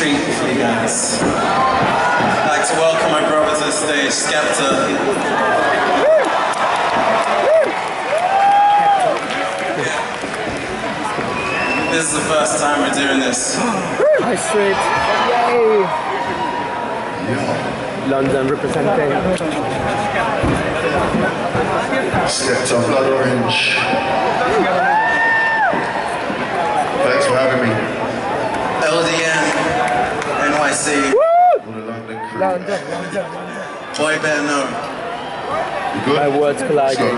treat for you guys. I'd like to welcome my brother to the stage, Skepta. This is the first time we're doing this. High Street. Yay! London representing. Skepta, Blood Orange. Thanks for having me. LDN, NYC. What a London crew. London. Boy better know. You good? My words colliding.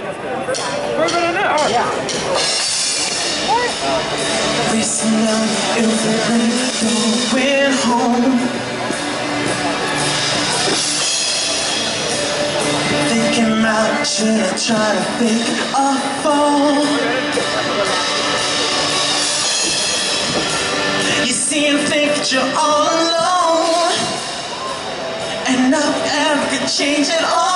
Listen now, if the rain going home. Thinking about should I try to think a fall. You see and think that you're all alone, and nothing ever could change it all.